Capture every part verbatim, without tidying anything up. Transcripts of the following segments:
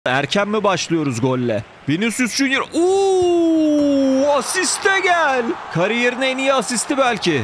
Erken mi başlıyoruz golle? Vinicius Junior. Uuu, asiste gel. Kariyerin en iyi asisti belki.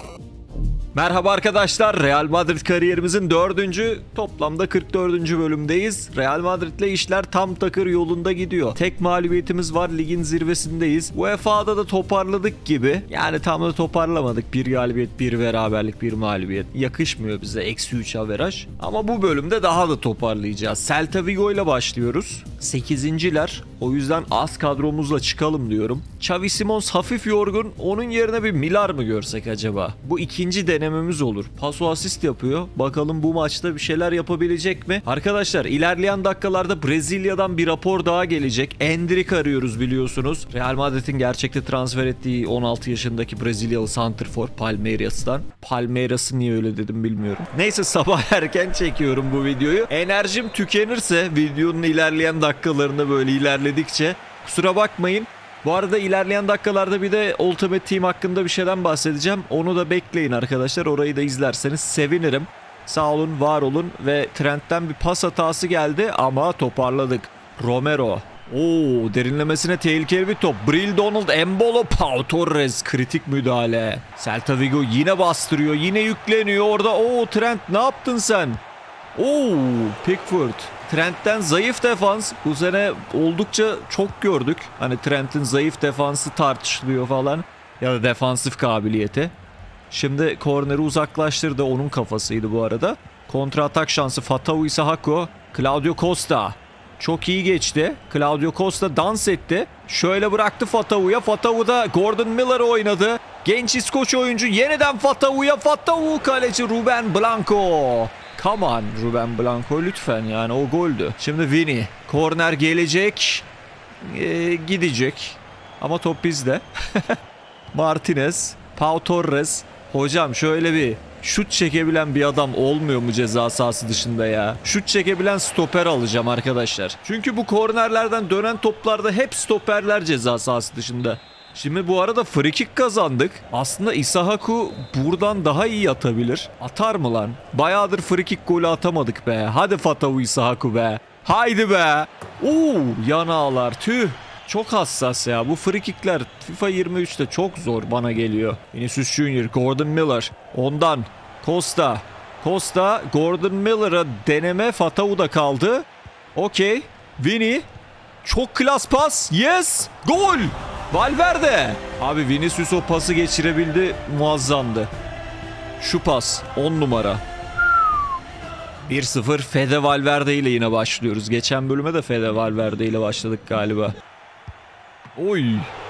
Merhaba arkadaşlar. Real Madrid kariyerimizin dördüncü, toplamda kırk dördüncü bölümdeyiz. Real Madrid'le işler tam takır yolunda gidiyor. Tek mağlubiyetimiz var, ligin zirvesindeyiz. U E F A'da da toparladık gibi. Yani tam da toparlamadık. Bir galibiyet, bir beraberlik, bir mağlubiyet. Yakışmıyor bize. Eksi üç averaj. Ama bu bölümde daha da toparlayacağız. Celta Vigo ile başlıyoruz. sekizinciler. O yüzden az kadromuzla çıkalım diyorum. Xavi Simons hafif yorgun. Onun yerine bir Milar mı görsek acaba? Bu ikinci denememiz olur. Paso asist yapıyor. Bakalım bu maçta bir şeyler yapabilecek mi? Arkadaşlar ilerleyen dakikalarda Brezilya'dan bir rapor daha gelecek. Endrick arıyoruz biliyorsunuz. Real Madrid'in gerçekte transfer ettiği on altı yaşındaki Brezilyalı santrfor Palmeiras'tan. Palmeiras'ı niye öyle dedim bilmiyorum. Neyse sabah erken çekiyorum bu videoyu. Enerjim tükenirse videonun ilerleyen dakikalarında böyle ilerledikçe kusura bakmayın. Bu arada ilerleyen dakikalarda bir de Ultimate Team hakkında bir şeyden bahsedeceğim. Onu da bekleyin arkadaşlar. Orayı da izlerseniz sevinirim. Sağ olun, var olun ve Trent'ten bir pas hatası geldi ama toparladık. Romero. Oo, derinlemesine tehlikeli bir top. Bril Donald, Embolo, Pau Torres, kritik müdahale. Celta Vigo yine bastırıyor, yine yükleniyor orada. Oo, Trent ne yaptın sen? Oo, Pickford. Trent'ten zayıf defans. Bu sene oldukça çok gördük. Hani Trent'in zayıf defansı tartışılıyor falan. Ya da defansif kabiliyeti. Şimdi korneri uzaklaştırdı. Onun kafasıydı bu arada. Kontra atak şansı Fatawu Isahako. Claudio Costa. Çok iyi geçti. Claudio Costa dans etti. Şöyle bıraktı Fatawu'ya. Fatawu da Gordon Miller'ı oynadı. Genç İskoç oyuncu yeniden Fatawu'ya. Fatawu kaleci Ruben Blanco. Come on Ruben Blanco lütfen, yani o goldü. Şimdi Vini. Korner gelecek. Ee, gidecek. Ama top bizde. Martinez. Pau Torres. Hocam şöyle bir şut çekebilen bir adam olmuyor mu ceza sahası dışında ya? Şut çekebilen stoper alacağım arkadaşlar. Çünkü bu kornerlerden dönen toplarda hep stoperler ceza sahası dışında. Şimdi bu arada free kick kazandık. Aslında Isahako buradan daha iyi atabilir. Atar mı lan? Bayağıdır free kick golü atamadık be. Hadi Fatawu Isahako be. Haydi be. Oo, yan ağlar tüh. Çok hassas ya. Bu free kickler FIFA yirmi üçte çok zor bana geliyor. Vinicius Junior, Gordon Miller. Ondan Costa. Costa, Gordon Miller'a deneme. Fatawu da kaldı. Okey. Vini. Çok klas pas. Yes. Gol. Valverde. Abi Vinicius o pası geçirebildi. Muazzamdı. Şu pas. on numara. bir sıfır Fede Valverde ile yine başlıyoruz. Geçen bölüme de Fede Valverde ile başladık galiba. Oy.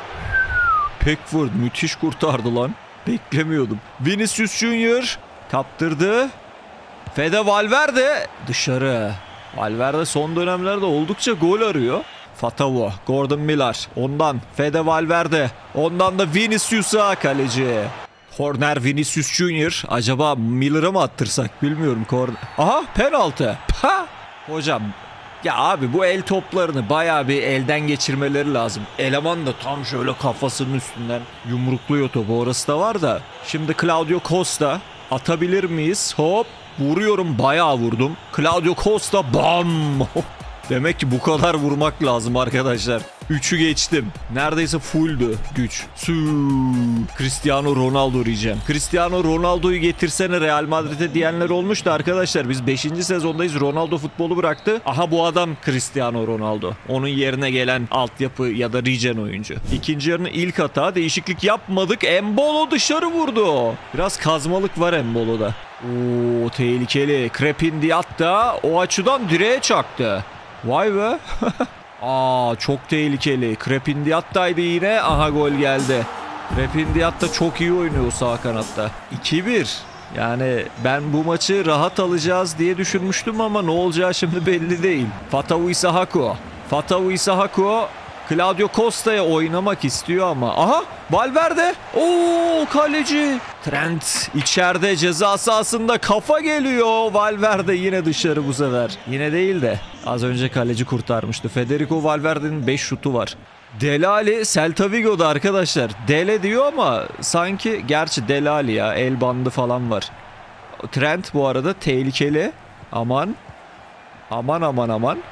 Pickford müthiş kurtardı lan. Beklemiyordum. Vinicius Junior kaptırdı. Fede Valverde dışarı. Valverde son dönemlerde oldukça gol arıyor. Fatawu, Gordon Miller, ondan Fede Valverde, ondan da Vinicius'a kaleci. Korner Vinicius Junior. Acaba Miller'a mı attırsak bilmiyorum. Korner. Aha, penaltı. Ha! Hocam ya abi bu el toplarını bayağı bir elden geçirmeleri lazım. Eleman da tam şöyle kafasının üstünden yumrukluyor topu, orası da var da. Şimdi Claudio Costa, atabilir miyiz? Hop, vuruyorum, bayağı vurdum. Claudio Costa, bam. Demek ki bu kadar vurmak lazım arkadaşlar. üçü geçtim. Neredeyse fulldü güç. Suu. Cristiano Ronaldo diyeceğim. Cristiano Ronaldo'yu getirsene Real Madrid'e diyenler olmuştu arkadaşlar. Biz beşinci sezondayız. Ronaldo futbolu bıraktı. Aha bu adam Cristiano Ronaldo. Onun yerine gelen altyapı ya da regen oyuncu. İkinci yarının ilk hata. Değişiklik yapmadık. Embolo dışarı vurdu. Biraz kazmalık var Embolo'da. Oo, tehlikeli. Crepin Diat da o açıdan direğe çaktı. Vay be. Aa, çok tehlikeli. Crepin Diat'taydı yine. Aha gol geldi. Crepin Diat da çok iyi oynuyor sağ kanatta. iki bir. Yani ben bu maçı rahat alacağız diye düşünmüştüm ama ne olacağı şimdi belli değil. Fatawu Isahako. Fatawu Isahako Claudio Costa'ya oynamak istiyor ama. Aha, Valverde. Oo, kaleci. Trent içeride ceza sahasında, kafa geliyor. Valverde yine dışarı bu sefer. Yine değil de az önce kaleci kurtarmıştı. Federico Valverde'nin beş şutu var. Delali Celta Vigo'da arkadaşlar. Dele diyor ama sanki, gerçi Delali ya, el bandı falan var. Trent bu arada tehlikeli. Aman. Aman aman aman.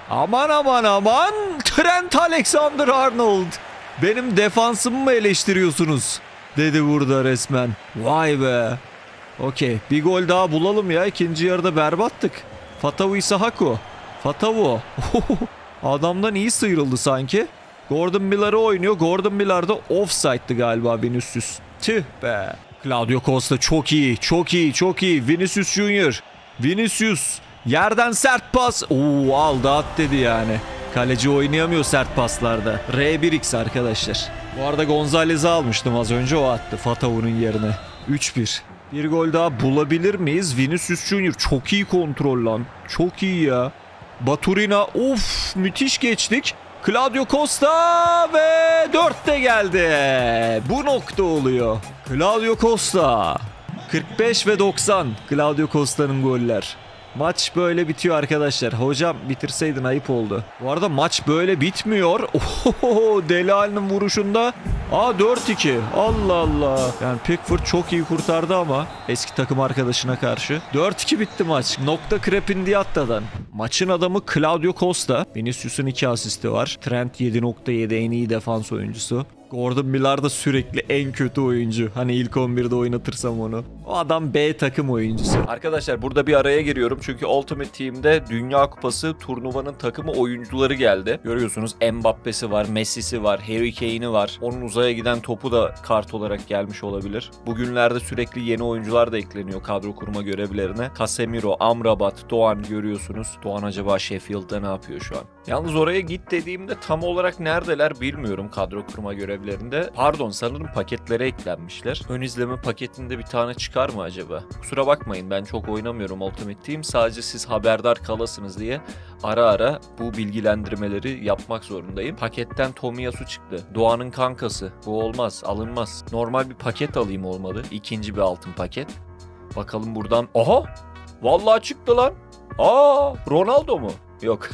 Aman aman aman. Trent Alexander-Arnold. Benim defansımı mı eleştiriyorsunuz? Dedi burada resmen. Vay be. Okey. Bir gol daha bulalım ya. İkinci yarıda berbattık. Fatavu Isahaku. Fatavu. Adamdan iyi sıyrıldı sanki. Gordon Miller'ı oynuyor. Gordon Miller de offside'dı galiba Vinicius. Tüh be. Claudio Costa çok iyi. Çok iyi. Çok iyi. Vinicius Junior. Vinicius. Yerden sert pas. Oo, aldı at dedi yani. Kaleci oynayamıyor sert paslarda. R bir X arkadaşlar. Bu arada Gonzalez'i almıştım az önce, o attı Fatavu'nun yerine. üç bir. Bir gol daha bulabilir miyiz? Vinicius Junior çok iyi kontrol lan. Çok iyi ya. Baturina, of müthiş geçtik. Claudio Costa ve dört de geldi. Bu nokta oluyor. Claudio Costa. kırk beş ve doksan. Claudio Costa'nın goller. Maç böyle bitiyor arkadaşlar. Hocam bitirseydin, ayıp oldu. Bu arada maç böyle bitmiyor. Oho, Dele Alli'nin vuruşunda. Aa dört iki. Allah Allah. Yani Pickford çok iyi kurtardı ama eski takım arkadaşına karşı. dört iki bitti maç. Nokta Crepindiata'dan. Maçın adamı Claudio Costa. Vinicius'un iki asisti var. Trent yedi nokta yedi en iyi defans oyuncusu. Gordon Miller da sürekli en kötü oyuncu. Hani ilk on birde oynatırsam onu. O adam B takım oyuncusu. Arkadaşlar burada bir araya giriyorum. Çünkü Ultimate Team'de Dünya Kupası turnuvanın takımı oyuncuları geldi. Görüyorsunuz Mbappe'si var, Messi'si var, Harry Kane'i var. Onun uzaya giden topu da kart olarak gelmiş olabilir. Bugünlerde sürekli yeni oyuncular da ekleniyor kadro kurma görevlerine. Casemiro, Amrabat, Doğan görüyorsunuz. Doğan acaba Sheffield'da ne yapıyor şu an? Yalnız oraya git dediğimde tam olarak neredeler bilmiyorum kadro kurma görevlerinde. Pardon, sanırım paketlere eklenmişler. Ön izleme paketinde bir tane çıkar mı acaba? Kusura bakmayın, ben çok oynamıyorum Ultimate Team. Sadece siz haberdar kalasınız diye ara ara bu bilgilendirmeleri yapmak zorundayım. Paketten Tomiyasu çıktı. Doğan'ın kankası. Bu olmaz, alınmaz. Normal bir paket alayım olmadı. İkinci bir altın paket. Bakalım buradan. Aha! Vallahi çıktı lan. Aa, Ronaldo mu? Yok.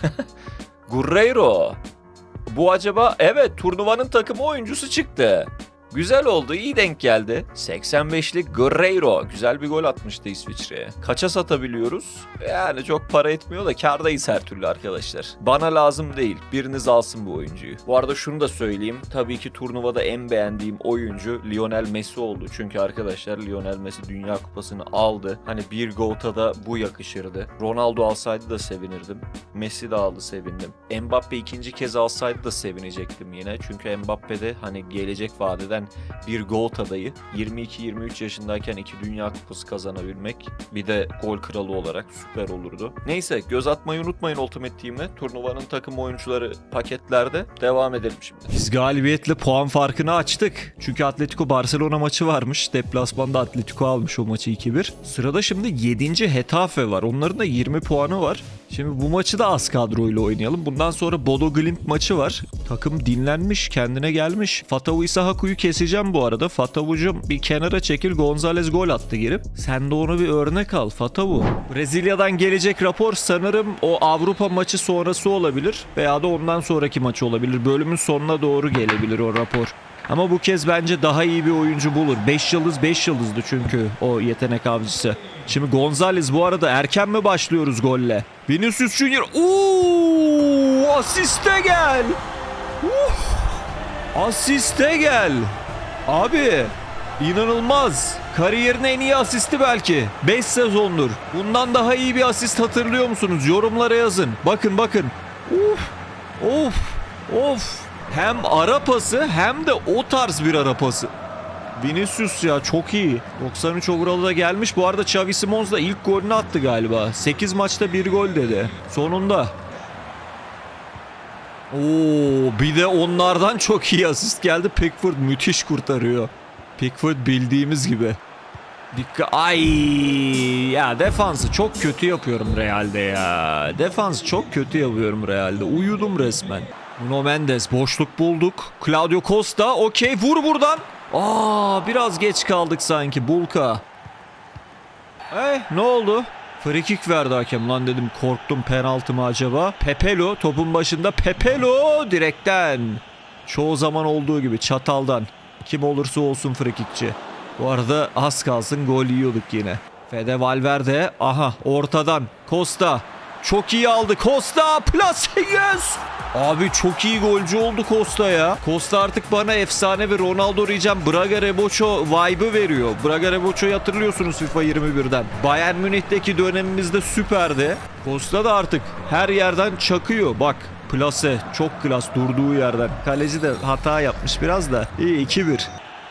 Guerreiro. Bu acaba? Evet, turnuvanın takımı oyuncusu çıktı. Güzel oldu, iyi denk geldi. seksen beşlik Guerreiro. Güzel bir gol atmıştı İsviçre'ye. Kaça satabiliyoruz? Yani çok para etmiyor da kârdayız her türlü arkadaşlar. Bana lazım değil. Biriniz alsın bu oyuncuyu. Bu arada şunu da söyleyeyim. Tabii ki turnuvada en beğendiğim oyuncu Lionel Messi oldu. Çünkü arkadaşlar Lionel Messi Dünya Kupası'nı aldı. Hani bir GOAT'a da bu yakışırdı. Ronaldo alsaydı da sevinirdim. Messi de aldı, sevindim. Mbappe ikinci kez alsaydı da sevinecektim yine. Çünkü Mbappe de hani gelecek vadeden bir GOAT adayı. yirmi iki yirmi üç yaşındayken iki Dünya Kupası kazanabilmek, bir de gol kralı olarak süper olurdu. Neyse, göz atmayı unutmayın Ultimate Team'e. Turnuvanın takım oyuncuları paketlerde. Devam edelim şimdi. Biz galibiyetle puan farkını açtık. Çünkü Atletico Barcelona maçı varmış. Deplasmanda Atletico almış o maçı iki bir. Sırada şimdi yedinci Getafe var. Onların da yirmi puanı var. Şimdi bu maçı da az kadroyla oynayalım. Bundan sonra Bodo Glimt maçı var. Takım dinlenmiş, kendine gelmiş. Fatavu Isahaku'yu keseceğim bu arada. Fatavu'cum bir kenara çekil. Gonzalez gol attı girip. Sen de onu bir örnek al Fatavu. Brezilya'dan gelecek rapor sanırım o Avrupa maçı sonrası olabilir. Veya da ondan sonraki maçı olabilir. Bölümün sonuna doğru gelebilir o rapor. Ama bu kez bence daha iyi bir oyuncu bulur. beş yıldız beş yıldızdı çünkü o yetenek avcısı. Şimdi Gonzalez, bu arada erken mi başlıyoruz golle? Vinicius Junior. Uuu, asiste gel. Uf, asiste gel. Abi inanılmaz. Kariyerin en iyi asisti belki. beş sezondur. Bundan daha iyi bir asist hatırlıyor musunuz? Yorumlara yazın. Bakın bakın. Uf, of, of. Hem ara pası hem de o tarz bir ara pası. Vinicius ya çok iyi. doksan üç overall'a da gelmiş. Bu arada Xavi Simons da ilk golünü attı galiba. sekiz maçta bir gol dedi. Sonunda. Oo, bir de onlardan çok iyi asist geldi. Pickford müthiş kurtarıyor. Pickford bildiğimiz gibi. Dikkat. Ay ya, defansı çok kötü yapıyorum Real'de ya. Defansı çok kötü yapıyorum Real'de. Uyudum resmen. Nuno Mendes, boşluk bulduk. Claudio Costa, okey, vur buradan. Aa, biraz geç kaldık sanki. Bulka. Eh, ne oldu? Free kick verdi hakem. Lan dedim, korktum, penaltı mı acaba? Pepelo topun başında. Pepelo direkten. Çoğu zaman olduğu gibi çataldan. Kim olursa olsun free kickçi. Bu arada az kalsın gol yiyorduk yine. Fede Valverde. Aha, ortadan. Costa. Çok iyi aldı. Costa plus yes. Abi çok iyi golcü oldu Costa ya. Costa artık bana efsane ve Ronaldo diyeceğim Braga Reboço vibe'ı veriyor. Braga Reboço'yu hatırlıyorsunuz FIFA yirmi birden. Bayern Münih'teki dönemimizde süperdi. Costa da artık her yerden çakıyor. Bak plase çok klas durduğu yerden. Kaleci de hata yapmış biraz da. İyi iki bir.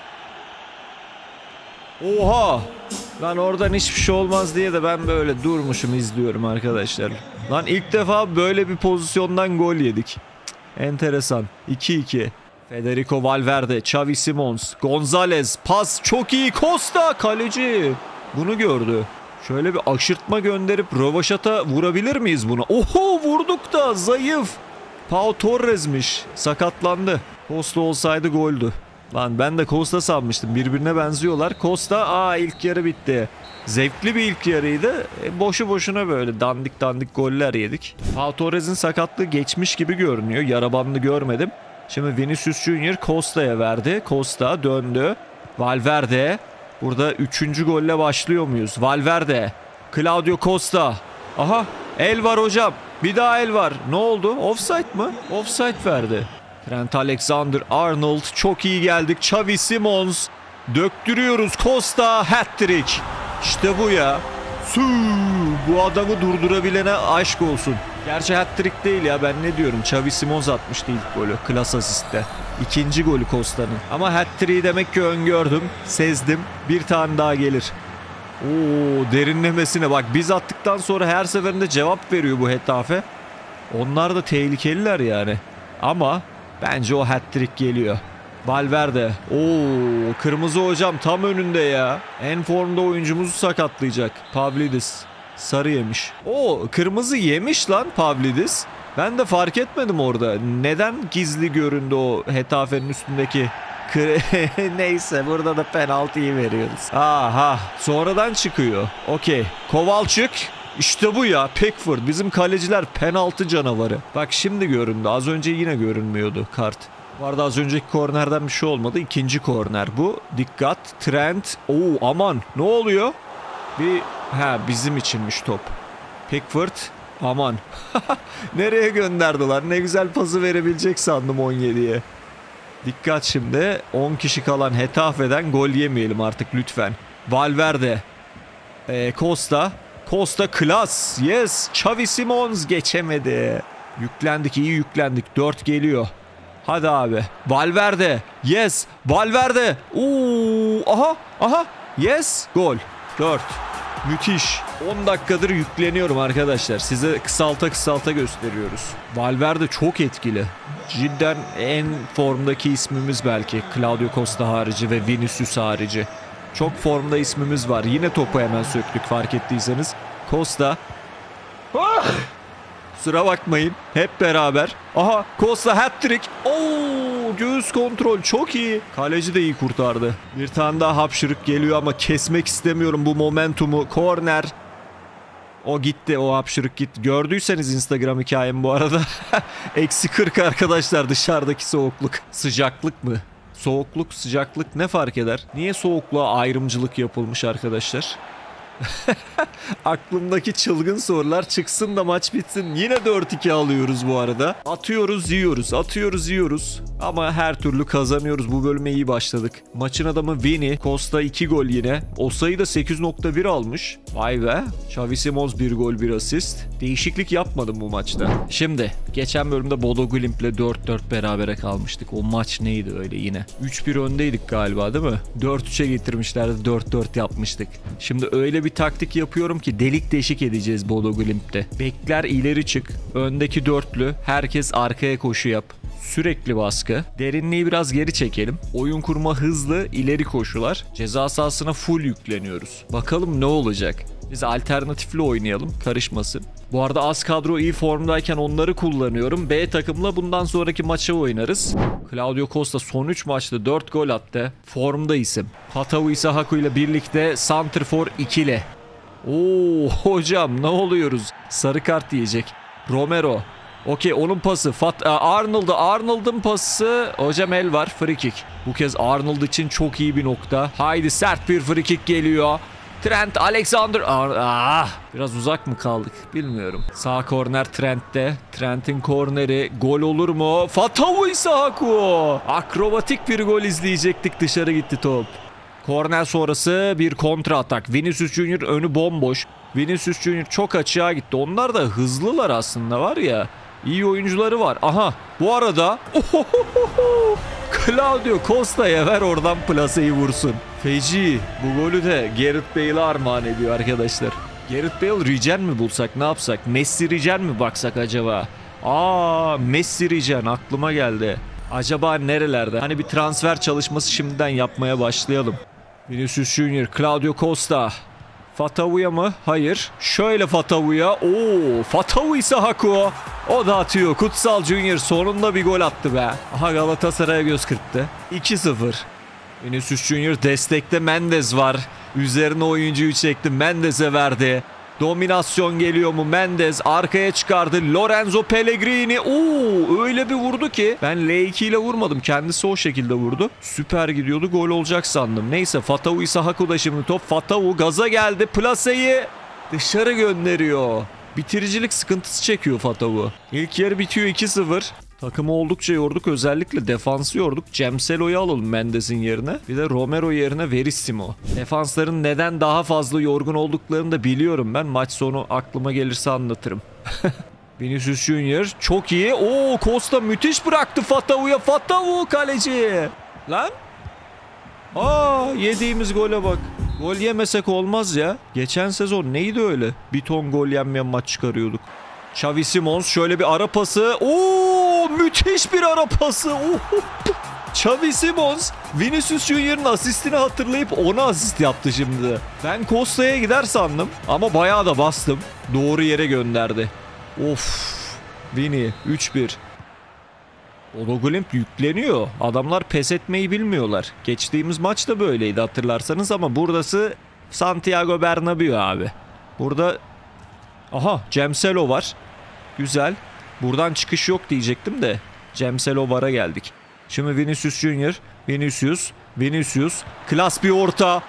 Oha! Lan oradan hiçbir şey olmaz diye de ben böyle durmuşum izliyorum arkadaşlar. Lan ilk defa böyle bir pozisyondan gol yedik. Cık, enteresan. iki iki. Federico Valverde, Xavi Simons, Gonzalez, pas çok iyi. Costa kaleci. Bunu gördü. Şöyle bir aşırtma gönderip rövaşata vurabilir miyiz buna? Oho vurduk da zayıf. Pau Torres'miş. Sakatlandı. Costa olsaydı goldü. Lan ben de Costa sanmıştım. Birbirine benziyorlar. Costa aa ilk yarı bitti. Zevkli bir ilk yarıydı. E, boşu boşuna böyle dandik dandik goller yedik. Pau Torres'in sakatlığı geçmiş gibi görünüyor. Yara bandı görmedim. Şimdi Vinicius Junior Costa'ya verdi. Costa döndü. Valverde. Burada üçüncü golle başlıyor muyuz? Valverde. Claudio Costa. Aha el var hocam. Bir daha el var. Ne oldu? Offside mı? Offside verdi. Trent Alexander-Arnold çok iyi geldik. Xavi Simons döktürüyoruz. Costa hat-trick. İşte bu ya. Suu, bu adamı durdurabilene aşk olsun. Gerçi hat-trick değil ya ben ne diyorum. Xavi Simons atmıştı ilk golü. Klas asistte. İkinci golü Costa'nın. Ama hat-trick'i demek ki öngördüm. Sezdim. Bir tane daha gelir. Oo derinlemesine bak biz attıktan sonra her seferinde cevap veriyor bu Hetafe. Onlar da tehlikeliler yani. Ama bence o hat-trick geliyor. Valverde. Oo, kırmızı hocam tam önünde ya. En formda oyuncumuzu sakatlayacak. Pavlidis. Sarı yemiş. Oo, kırmızı yemiş lan Pavlidis. Ben de fark etmedim orada. Neden gizli göründü o Hetafe'nin üstündeki? Neyse burada da penaltıyı veriyoruz. Aha sonradan çıkıyor. Okey. Kovalchuk. İşte bu ya Pickford. Bizim kaleciler penaltı canavarı. Bak şimdi göründü. Az önce yine görünmüyordu kart. Bu arada az önceki kornerden bir şey olmadı. İkinci korner bu. Dikkat. Trent. Oo aman. Ne oluyor? Bir ha bizim içinmiş top. Pickford. Aman. Nereye gönderdiler? Ne güzel pası verebilecek sandım on yediye. Dikkat şimdi. on kişi kalan Hetafe'den gol yemeyelim artık lütfen. Valverde. Ee, Costa. Costa klas. Yes. Xavi Simons geçemedi. Yüklendik iyi yüklendik. dört geliyor. Hadi abi. Valverde. Yes. Valverde. Oo, aha. Aha. Yes. Gol. dört. Müthiş. on dakikadır yükleniyorum arkadaşlar. Size kısalta kısalta gösteriyoruz. Valverde çok etkili. Cidden en formdaki ismimiz belki. Claudio Costa harici ve Vinicius harici. Çok formda ismimiz var. Yine topu hemen söktük fark ettiyseniz. Costa. Ah! Kusura bakmayın. Hep beraber. Aha Costa hat-trick. Oo, göğüs kontrol çok iyi. Kaleci de iyi kurtardı. Bir tane daha hapşırık geliyor ama kesmek istemiyorum bu momentumu. Korner. O gitti. O hapşırık gitti. Gördüyseniz Instagram hikayem bu arada. Eksi kırk arkadaşlar dışarıdaki soğukluk. Sıcaklık mı? Soğukluk, sıcaklık ne fark eder? Niye soğukluğa ayrımcılık yapılmış arkadaşlar? Aklımdaki çılgın sorular çıksın da maç bitsin. Yine dört iki alıyoruz bu arada. Atıyoruz yiyoruz. Atıyoruz yiyoruz. Ama her türlü kazanıyoruz. Bu bölüme iyi başladık. Maçın adamı Vini. Costa iki gol yine. O sayı da sekiz nokta bir almış. Vay be. Xavi Simons bir gol bir asist. Değişiklik yapmadım bu maçta. Şimdi geçen bölümde Bodo Glimt'le dört dört berabere kalmıştık. O maç neydi öyle yine? üç bir öndeydik galiba değil mi? dört üçe getirmişlerdi. dört dört yapmıştık. Şimdi öyle bir taktik yapıyorum ki delik deşik edeceğiz Bodo Glimt'te. Bekler ileri çık. Öndeki dörtlü. Herkes arkaya koşu yap. Sürekli baskı. Derinliği biraz geri çekelim. Oyun kurma hızlı, ileri koşular. Ceza sahasına full yükleniyoruz. Bakalım ne olacak? Biz alternatifli oynayalım. Karışmasın. Bu arada az kadro iyi formdayken onları kullanıyorum. B takımla bundan sonraki maçı oynarız. Claudio Costa son üç maçta dört gol attı. Formda isim. Hatavu Isahaku ile birlikte santrfor ikili. Oo hocam ne oluyoruz? Sarı kart diyecek. Romero. Okey onun pası. Fat Arnold'a Arnold'un pası. Hocam el var. Free kick. Bu kez Arnold için çok iyi bir nokta. Haydi sert bir free kick geliyor. Trent, Alexander. Ah, biraz uzak mı kaldık bilmiyorum. Sağ korner Trent'te. Trent'in korneri. Gol olur mu? Fatavu Issahaku. Akrobatik bir gol izleyecektik. Dışarı gitti top. Korner sonrası bir kontra atak. Vinicius Junior önü bomboş. Vinicius Junior çok açığa gitti. Onlar da hızlılar aslında var ya. İyi oyuncuları var. Aha bu arada ohohoho, Claudio Costa'ya ver oradan plaseyi vursun. Feci. Bu golü de Gareth Bale'a armağan ediyor arkadaşlar. Gareth Bale regen mi bulsak, ne yapsak? Messi regen mi baksak acaba? Aa, Messi regen aklıma geldi. Acaba nerelerde? Hani bir transfer çalışması şimdiden yapmaya başlayalım. Vinicius Junior, Claudio Costa. Fatavu'ya mı? Hayır. Şöyle Fatavu'ya. Oo, Fatavu Issahaku. O da atıyor. Kutsal Junior sonunda bir gol attı be. Aha, Galatasaray'a göz kırptı. iki sıfır. Vinicius Junior destekte, Mendes var. Üzerine oyuncuyu çekti. Mendes'e verdi. Dominasyon geliyor mu? Mendes arkaya çıkardı. Lorenzo Pellegrini. Oo, öyle bir vurdu ki. Ben L iki ile vurmadım. Kendisi o şekilde vurdu. Süper gidiyordu. Gol olacak sandım. Neyse, Fatavu Issahaku da şimdi top. Fatavu gaza geldi. Plaseyi dışarı gönderiyor. Bitiricilik sıkıntısı çekiyor Fatavu. İlk yarı bitiyor iki sıfır. Takımı oldukça yorduk. Özellikle defansı yorduk. Cemselo'yu alalım Mendes'in yerine. Bir de Romero yerine Verissimo. Defansların neden daha fazla yorgun olduklarını da biliyorum ben. Maç sonu aklıma gelirse anlatırım. Vinicius Junior çok iyi. Oo, Costa müthiş bıraktı Fatavu'ya. Fatavu kaleci. Lan. Aa, yediğimiz gole bak. Gol yemesek olmaz ya. Geçen sezon neydi öyle? Bir ton gol yenmeyen maç çıkarıyorduk. Xavi Simons şöyle bir ara pası. Oo, müthiş bir ara pası. Oo. Xavi Simons Vinicius Junior'ın asistini hatırlayıp ona asist yaptı şimdi. Ben Costa'ya gider sandım ama bayağı da bastım. Doğru yere gönderdi. Of. Vini üç bir. Odoglimp yükleniyor. Adamlar pes etmeyi bilmiyorlar. Geçtiğimiz maç da böyleydi hatırlarsanız ama buradası Santiago Bernabéu abi. Burada aha, Cemselo var. Güzel. Buradan çıkış yok diyecektim de Cemselo var'a geldik. Şimdi Vinicius Junior. Vinicius. Vinicius. Klas bir orta.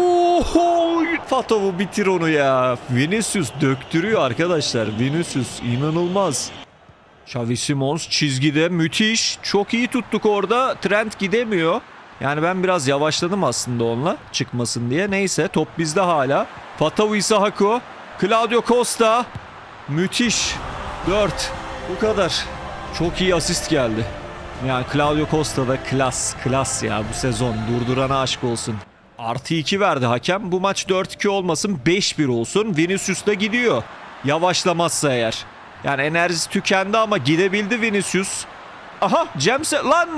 Oho! Fatavu bitir onu ya. Vinicius döktürüyor arkadaşlar. Vinicius inanılmaz. Xavi Simons çizgide müthiş. Çok iyi tuttuk orada. Trent gidemiyor. Yani ben biraz yavaşladım aslında onunla çıkmasın diye. Neyse, top bizde hala. Fatavu Issahaku. Claudio Costa. Müthiş. dört. Bu kadar. Çok iyi asist geldi. Yani Claudio Costa da klas. Klas ya bu sezon. Durdurana aşk olsun. Artı iki verdi hakem. Bu maç dört iki olmasın. beş bir olsun. Vinicius da gidiyor. Yavaşlamazsa eğer. Yani enerjisi tükendi ama gidebildi Vinicius. Aha, Cemselo lan.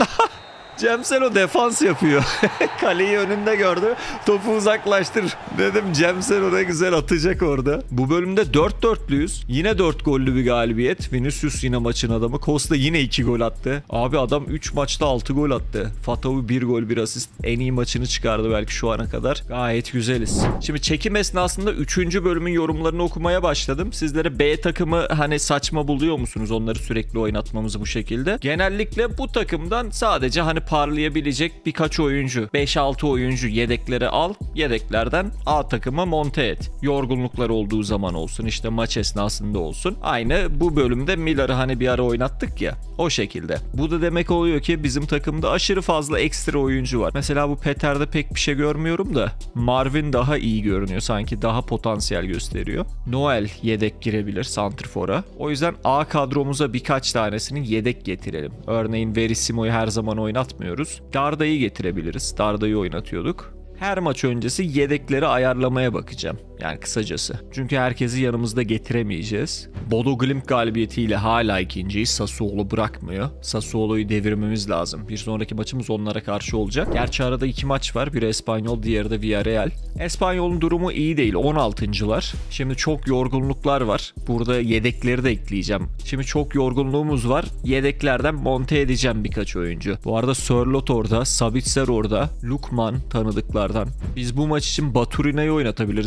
Cemselo defans yapıyor. Kaleyi önünde gördü. Topu uzaklaştır. Dedim Cemselo ne güzel atacak orada. Bu bölümde dört dörtlüyüz. Yine dört gollü bir galibiyet. Vinicius yine maçın adamı. Costa yine iki gol attı. Abi adam üç maçta altı gol attı. Fatavu bir gol bir asist. En iyi maçını çıkardı belki şu ana kadar. Gayet güzeliz. Şimdi çekim esnasında üçüncü bölümün yorumlarını okumaya başladım. Sizlere B takımı hani saçma buluyor musunuz? Onları sürekli oynatmamızı bu şekilde. Genellikle bu takımdan sadece hani parlayabilecek birkaç oyuncu, beş altı oyuncu yedekleri al, yedeklerden A takıma monte et. Yorgunluklar olduğu zaman olsun, işte maç esnasında olsun. Aynı bu bölümde Miller'ı hani bir ara oynattık ya, o şekilde. Bu da demek oluyor ki bizim takımda aşırı fazla ekstra oyuncu var. Mesela bu Peter'de pek bir şey görmüyorum da Marvin daha iyi görünüyor, sanki daha potansiyel gösteriyor. Noel yedek girebilir santrfora. O yüzden A kadromuza birkaç tanesini yedek getirelim. Örneğin Verissimo'yu her zaman oynatmıyoruz. Darda'yı getirebiliriz. Darda'yı oynatıyorduk. Her maç öncesi yedekleri ayarlamaya bakacağım. Yani kısacası. Çünkü herkesi yanımızda getiremeyeceğiz. Bodo Glimt galibiyetiyle hala ikinciyi. Sassuolo bırakmıyor. Sassuolo'yu devirmemiz lazım. Bir sonraki maçımız onlara karşı olacak. Gerçi arada iki maç var. Biri Espanyol, diğeri de Villarreal. Espanyol'un durumu iyi değil. on altıncılar. Şimdi çok yorgunluklar var. Burada yedekleri de ekleyeceğim. Şimdi çok yorgunluğumuz var. Yedeklerden monte edeceğim birkaç oyuncu. Bu arada Sörloth orada. Sabitzer orada. Lukman tanıdıklardan. Biz bu maç için Baturina'yı oynatabiliriz M'de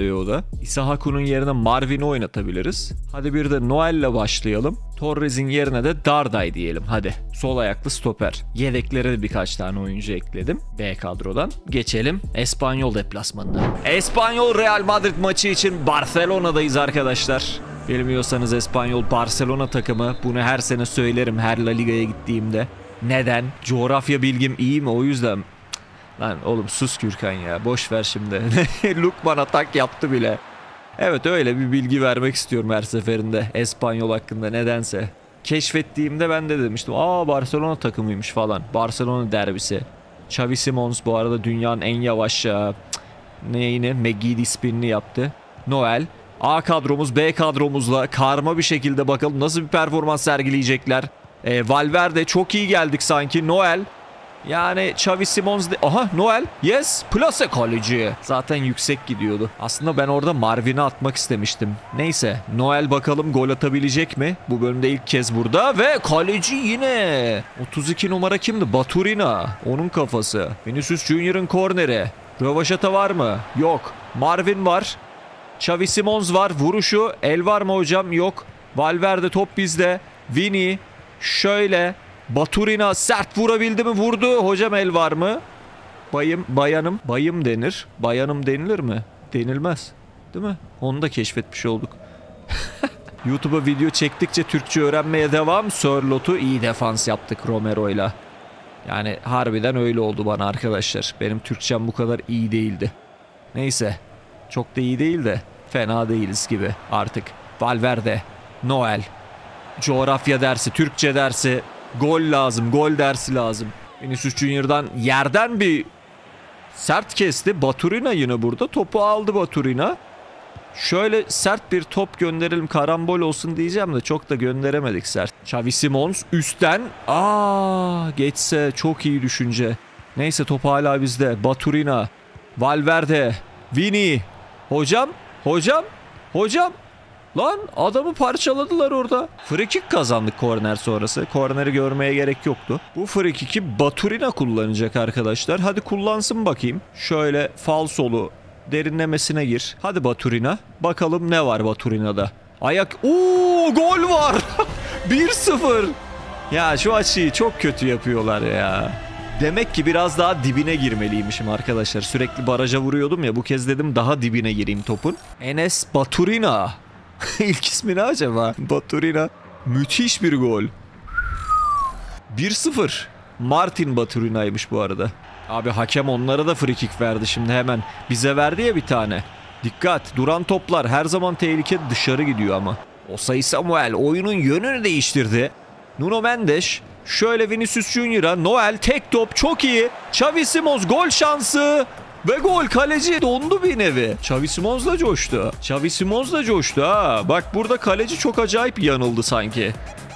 oluyor o da. Isahaku'nun yerine Marvin'i oynatabiliriz. Hadi bir de Noel'le başlayalım. Torres'in yerine de Darday diyelim. Hadi. Sol ayaklı stoper. Yedeklere de birkaç tane oyuncu ekledim. B kadrodan. Geçelim Espanyol deplasmanına. Espanyol Real Madrid maçı için Barcelona'dayız arkadaşlar. Bilmiyorsanız Espanyol Barcelona takımı. Bunu her sene söylerim her La Liga'ya gittiğimde. Neden? Coğrafya bilgim iyi mi? O yüzden... Lan oğlum sus Gürkan ya. Boş ver şimdi. Lukman atak yaptı bile. Evet öyle bir bilgi vermek istiyorum her seferinde. Espanyol hakkında nedense. Keşfettiğimde ben de demiştim. Aa Barcelona takımıymış falan. Barcelona derbisi. Xavi Simons bu arada dünyanın en yavaş ya. Neyini? Megidi spinini yaptı. Noel. A kadromuz B kadromuzla karma bir şekilde bakalım nasıl bir performans sergileyecekler. E, Valverde çok iyi geldik sanki. Noel. Yani Xavi Simons de... Aha Noel. Yes. Plase kaleci. Zaten yüksek gidiyordu. Aslında ben orada Marvin'i atmak istemiştim. Neyse. Noel bakalım gol atabilecek mi? Bu bölümde ilk kez burada. Ve kaleci yine. otuz iki numara kimdi? Baturina. Onun kafası. Vinicius Junior'ın korneri. Rövaşata var mı? Yok. Marvin var. Xavi Simons var. Vuruşu. El var mı hocam? Yok. Valverde top bizde. Vini. Şöyle. Baturina sert vurabildi mi? Vurdu. Hocam el var mı? Bayım, bayanım. Bayım denir. Bayanım denilir mi? Denilmez. Değil mi? Onu da keşfetmiş olduk. YouTube'a video çektikçe Türkçe öğrenmeye devam. Sörlot'u iyi defans yaptık Romero'yla. Yani harbiden öyle oldu bana arkadaşlar. Benim Türkçem bu kadar iyi değildi. Neyse. Çok da iyi değil de fena değiliz gibi artık. Valverde. Noel. Coğrafya dersi. Türkçe dersi. Gol lazım. Gol dersi lazım. Vinicius Junior'dan yerden bir sert kesti. Baturina yine burada. Topu aldı Baturina. Şöyle sert bir top gönderelim. Karambol olsun diyeceğim de çok da gönderemedik sert. Xavi Simons üstten. Aa, geçse çok iyi düşünce. Neyse top hala bizde. Baturina. Valverde. Vini. Hocam. Hocam. Hocam. Lan adamı parçaladılar orada. Free kick kazandık korner sonrası. Korneri görmeye gerek yoktu. Bu free kick'i Baturina kullanacak arkadaşlar. Hadi kullansın bakayım. Şöyle falsolu derinlemesine gir. Hadi Baturina. Bakalım ne var Baturina'da. Ayak. Uuu gol var. bir sıfır. Ya şu açıyı çok kötü yapıyorlar ya. Demek ki biraz daha dibine girmeliymişim arkadaşlar. Sürekli baraja vuruyordum ya. Bu kez dedim daha dibine gireyim topun. Enes Baturina. İlk ismi ne acaba? Baturina. Müthiş bir gol. bir sıfır. Martin Baturina'ymış bu arada. Abi hakem onlara da free kick verdi şimdi hemen. Bize verdi ya bir tane. Dikkat. Duran toplar her zaman tehlike dışarı gidiyor ama. Osayi Samuel oyunun yönünü değiştirdi. Nuno Mendes. Şöyle Vinicius Junior'a. Noel tek top çok iyi. Xavi Simons gol şansı. Ve gol, kaleci dondu bir nevi. Xavi Simons da coştu. Xavi Simons da coştu ha. Bak burada kaleci çok acayip yanıldı sanki.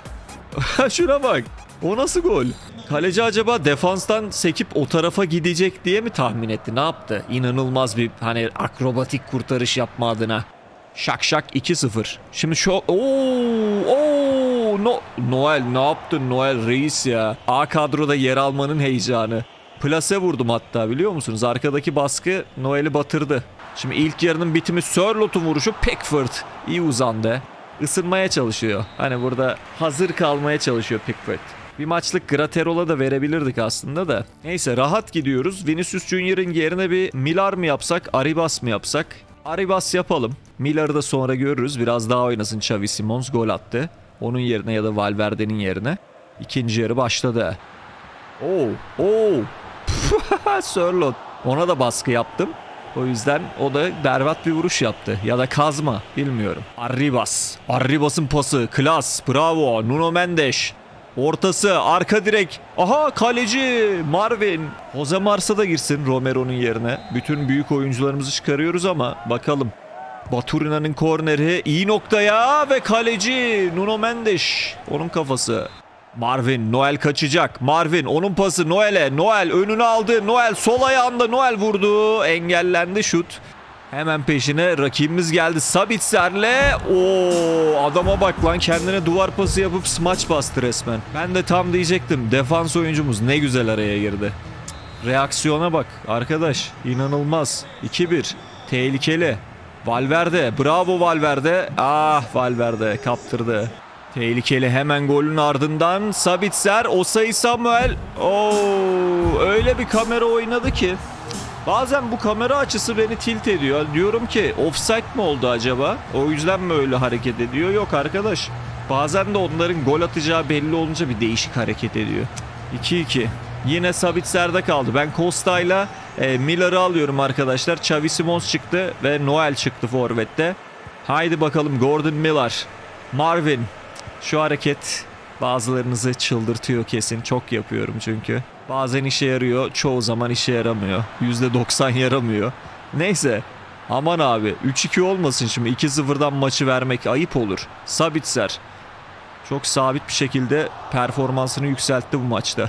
Şuna bak. O nasıl gol? Kaleci acaba defanstan sekip o tarafa gidecek diye mi tahmin etti? Ne yaptı? İnanılmaz bir hani akrobatik kurtarış yapma adına. Şak şak iki sıfır. Şimdi şu... Ooo! Ooo! No... Noel ne yaptın Noel reis ya? A kadroda yer almanın heyecanı. Plase vurdum hatta biliyor musunuz? Arkadaki baskı Noel'i batırdı. Şimdi ilk yarının bitimi Sörlot'un vuruşu. Pickford iyi uzandı. Isınmaya çalışıyor. Hani burada hazır kalmaya çalışıyor Pickford. Bir maçlık Graterol'a da verebilirdik aslında da. Neyse rahat gidiyoruz. Vinicius Junior'ın yerine bir Millar mı yapsak, Arribas mı yapsak? Arribas yapalım. Millar'ı da sonra görürüz. Biraz daha oynasın Xavi Simons. Gol attı. Onun yerine ya da Valverde'nin yerine. İkinci yarı başladı. Oo, oo. Sörlot. Ona da baskı yaptım. O yüzden o da berbat bir vuruş yaptı. Ya da kazma. Bilmiyorum. Arribas. Arribas'ın pası. Klas. Bravo. Nuno Mendes. Ortası. Arka direk. Aha kaleci. Marvin. Jose Marsa da girsin Romero'nun yerine. Bütün büyük oyuncularımızı çıkarıyoruz ama bakalım. Baturina'nın korneri. İyi noktaya ve kaleci. Nuno Mendes. Onun kafası. Marvin. Noel kaçacak. Marvin. Onun pası Noel'e. Noel önünü aldı. Noel sol ayağında Noel vurdu. Engellendi şut. Hemen peşine rakibimiz geldi. Sabitzer'le. Oo, adama bak lan, kendine duvar pası yapıp smaç bastı resmen. Ben de tam diyecektim. Defans oyuncumuz ne güzel araya girdi. Reaksiyona bak arkadaş. İnanılmaz. iki bir. Tehlikeli. Valverde. Bravo Valverde. Ah Valverde kaptırdı. Tehlikeli, hemen golün ardından Sabitzer, Osayi Samuel. Oo, öyle bir kamera oynadı ki. Bazen bu kamera açısı beni tilt ediyor. Diyorum ki offside mi oldu acaba? O yüzden mi öyle hareket ediyor? Yok arkadaş. Bazen de onların gol atacağı belli olunca bir değişik hareket ediyor. iki iki. Yine Sabitzer'de kaldı. Ben Costa'yla e, Miller'ı alıyorum arkadaşlar. Xavi Simons çıktı ve Noel çıktı forvette. Haydi bakalım Gordon Miller. Marvin. Şu hareket bazılarınızı çıldırtıyor kesin. Çok yapıyorum çünkü. Bazen işe yarıyor, çoğu zaman işe yaramıyor. yüzde doksan yaramıyor. Neyse. Aman abi üç iki olmasın şimdi. iki sıfırdan maçı vermek ayıp olur. Sabitzer. Çok sabit bir şekilde performansını yükseltti bu maçta.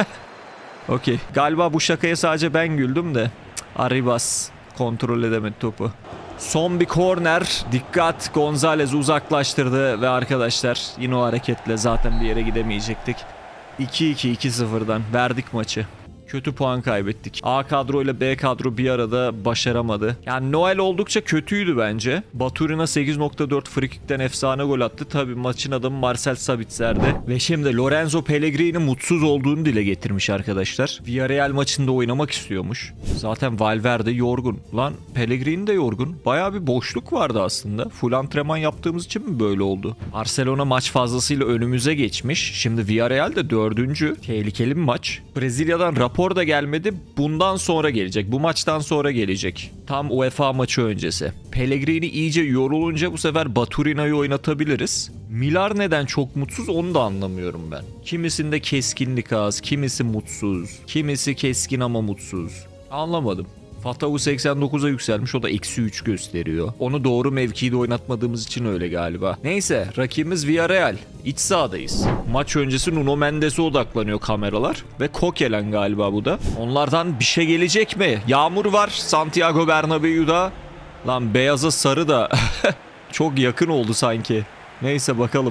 Okey. Galiba bu şakaya sadece ben güldüm de. Arribas kontrol edemedi topu. Son bir korner. Dikkat, Gonzalez uzaklaştırdı ve arkadaşlar yine o hareketle zaten bir yere gidemeyecektik. iki iki iki sıfırdan verdik maçı. Kötü puan kaybettik. A kadro ile B kadro bir arada başaramadı. Yani Noel oldukça kötüydü bence. Baturina sekiz nokta dört frikikten efsane gol attı. Tabii maçın adamı Marcel Sabitzer'de. Ve şimdi Lorenzo Pellegrini mutsuz olduğunu dile getirmiş arkadaşlar. Villarreal maçında oynamak istiyormuş. Zaten Valverde yorgun. Lan Pellegrini de yorgun. Bayağı bir boşluk vardı aslında. Full antrenman yaptığımız için mi böyle oldu? Barcelona maç fazlasıyla önümüze geçmiş. Şimdi Villarreal de dördüncü. Tehlikeli bir maç. Brezilya'dan rapor da gelmedi. Bundan sonra gelecek. Bu maçtan sonra gelecek. Tam UEFA maçı öncesi. Pellegrini iyice yorulunca bu sefer Baturina'yı oynatabiliriz. Milar neden çok mutsuz onu da anlamıyorum ben. Kimisinde keskinlik az, kimisi mutsuz, kimisi keskin ama mutsuz. Anlamadım. Fatavu seksen dokuza yükselmiş, o da eksi üç gösteriyor. Onu doğru mevkide oynatmadığımız için öyle galiba. Neyse, rakibimiz Villarreal. İç sahadayız. Maç öncesi Nuno Mendes'e odaklanıyor kameralar. Ve Coquelin galiba bu da. Onlardan bir şey gelecek mi? Yağmur var Santiago Bernabéu'da. Lan beyaza sarı da çok yakın oldu sanki. Neyse bakalım.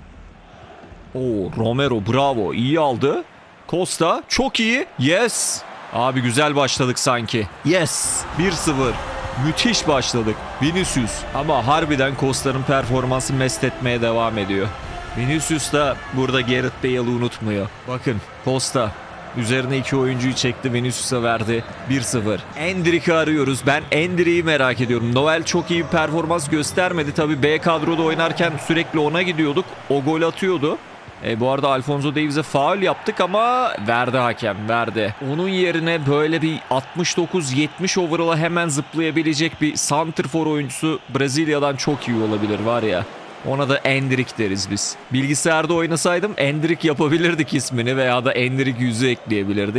Oo, Romero bravo, iyi aldı. Costa çok iyi. Yes. Abi güzel başladık sanki. Yes. bir sıfır. Müthiş başladık. Vinicius. Ama harbiden Costa'nın performansı mest etmeye devam ediyor. Vinicius da burada Gareth Bale'ı unutmuyor. Bakın Costa üzerine iki oyuncuyu çekti, Vinicius'a verdi. bir sıfır. Endrick'i arıyoruz. Ben Endrick'i merak ediyorum. Noel çok iyi bir performans göstermedi. Tabii B kadroda oynarken sürekli ona gidiyorduk. O gol atıyordu. E, bu arada Alphonso Davies'e faul yaptık ama verdi hakem, verdi. Onun yerine böyle bir altmış dokuz yetmiş overall'a hemen zıplayabilecek bir santrfor oyuncusu Brezilya'dan çok iyi olabilir var ya. Ona da Endrick deriz biz. Bilgisayarda oynasaydım Endrick yapabilirdik ismini veya da Endrick yüzü ekleyebilirdik.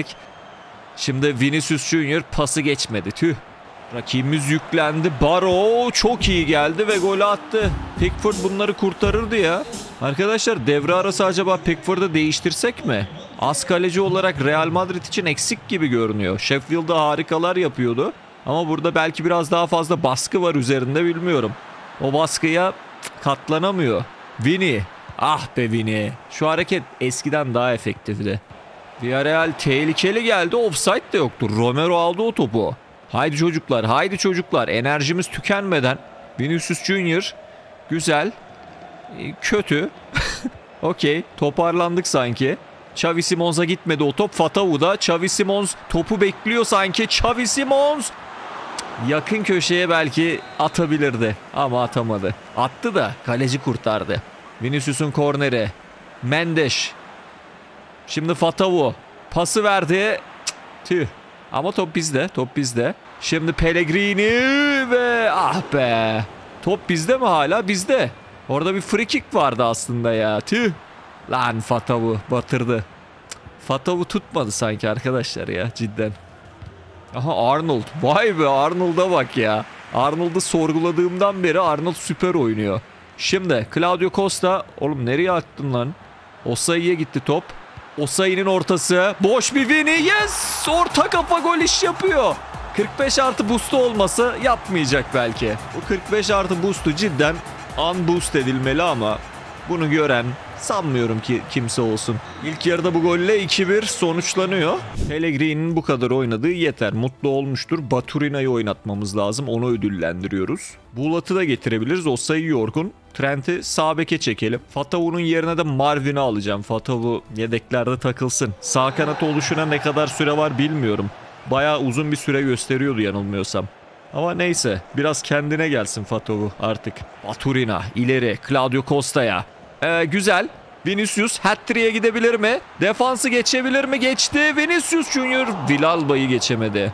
Şimdi Vinicius Junior pası geçmedi, tüh. Rakibimiz yüklendi. Barrow çok iyi geldi ve golü attı. Pickford bunları kurtarırdı ya. Arkadaşlar devre arası acaba Pickford'u değiştirsek mi? Az kaleci olarak Real Madrid için eksik gibi görünüyor. Sheffield'da harikalar yapıyordu. Ama burada belki biraz daha fazla baskı var üzerinde, bilmiyorum. O baskıya katlanamıyor. Vini. Ah be Vini. Şu hareket eskiden daha efektifti. Villarreal tehlikeli geldi. Offside de yoktu. Romero aldı o topu. Haydi çocuklar, haydi çocuklar. Enerjimiz tükenmeden. Vinicius Junior. Güzel. Kötü. Okey. Toparlandık sanki. Xavi Simons'a gitmedi o top. Fatavu'da. Xavi Simons topu bekliyor sanki. Xavi Simons. Yakın köşeye belki atabilirdi. Ama atamadı. Attı da kaleci kurtardı. Vinicius'un korneri. Mendes. Şimdi Fatavu. Pası verdi. Tüh. Ama top bizde. Top bizde. Şimdi Pellegrini ve ah be. Top bizde mi hala? Bizde. Orada bir free kick vardı aslında ya. Tüh. Lan Fatavu batırdı. Fatavu tutmadı sanki arkadaşlar ya cidden. Aha Arnold. Vay be, Arnold'a bak ya. Arnold'u sorguladığımdan beri Arnold süper oynuyor. Şimdi Claudio Costa. Oğlum nereye attın lan? Osayi'ye gitti top. Osayi'nin ortası. Boş bir Vini. Yes! Orta kafa gol iş yapıyor. kırk beş artı boost'u olmasa yapmayacak belki. Bu kırk beş artı boost'u cidden unboost edilmeli ama bunu gören Sanmıyorum ki kimse olsun. İlk yarıda bu golle iki bir sonuçlanıyor. Pellegrini'nin bu kadar oynadığı yeter. Mutlu olmuştur. Baturina'yı oynatmamız lazım. Onu ödüllendiriyoruz. Bulat'ı da getirebiliriz. Osayi yorgun. Trent'i sağ beke çekelim. Fatavu'nun yerine de Marvin'i alacağım. Fatavu yedeklerde takılsın. Sağ kanat oluşuna ne kadar süre var bilmiyorum. Bayağı uzun bir süre gösteriyordu yanılmıyorsam. Ama neyse, biraz kendine gelsin Fatavu artık. Baturina ileri, Claudio Costa'ya. Ee, güzel. Vinicius hat-trick'e gidebilir mi? Defansı geçebilir mi? Geçti. Vinicius Junior Villalba'yı geçemedi.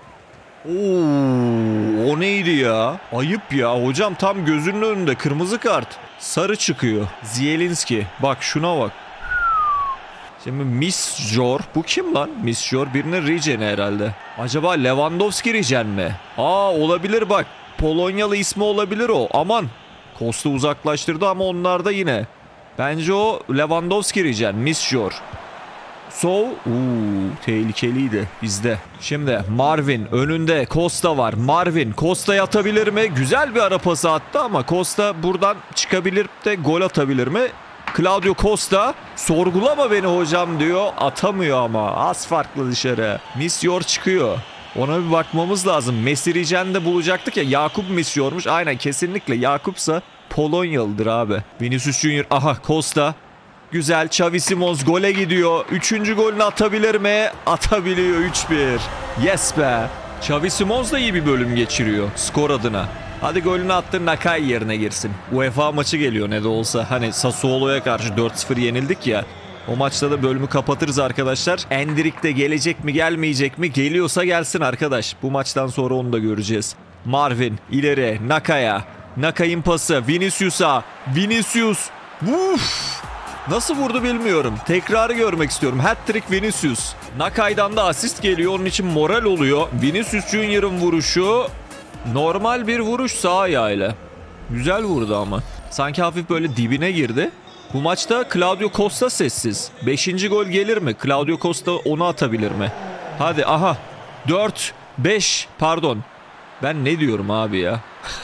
Oo, o neydi ya? Ayıp ya. Hocam tam gözünün önünde kırmızı kart. Sarı çıkıyor. Zielinski. Bak şuna bak. Şimdi Misjor. Bu kim lan? Misjor birinin Rijen'i herhalde. Acaba Lewandowski Rijen mi? Aa, olabilir bak. Polonyalı ismi olabilir o. Aman. Costa uzaklaştırdı ama onlar da yine. Bence o Lewandowski Rijen. Misjor. So, uuu, tehlikeliydi bizde. Şimdi Marvin önünde, Costa var. Marvin Costa'ya atabilir mi? Güzel bir ara pası attı ama Costa buradan çıkabilir de gol atabilir mi? Claudio Costa, sorgulama beni hocam diyor. Atamıyor ama az farklı dışarı. Misjor çıkıyor. Ona bir bakmamız lazım. Messi Rijen'de bulacaktık ya. Yakup Misjor'muş. Aynen, kesinlikle Yakup'sa Polonyalıdır abi. Vinicius Junior. Aha, Costa. Güzel. Xavi Simons gole gidiyor. Üçüncü golünü atabilir mi? Atabiliyor. üç bir. Yes be. Xavi Simons da iyi bir bölüm geçiriyor skor adına. Hadi golünü attı, Nakai yerine girsin. UEFA maçı geliyor ne de olsa. Hani Sassuolo'ya karşı dört sıfır yenildik ya. O maçta da bölümü kapatırız arkadaşlar. Endrick de gelecek mi gelmeyecek mi? Geliyorsa gelsin arkadaş. Bu maçtan sonra onu da göreceğiz. Marvin ileri, Nakai'ya. Nakai'nin pası Vinicius'a. Vinicius. Uf! Nasıl vurdu bilmiyorum. Tekrarı görmek istiyorum. Hat-trick Vinicius. Nakai'dan da asist geliyor. Onun için moral oluyor. Vinicius Junior'ın vuruşu normal bir vuruş sağ ayağıyla. Güzel vurdu ama. Sanki hafif böyle dibine girdi. Bu maçta Claudio Costa sessiz. Beşinci gol gelir mi? Claudio Costa onu atabilir mi? Hadi aha. dört beş pardon. Ben ne diyorum abi ya?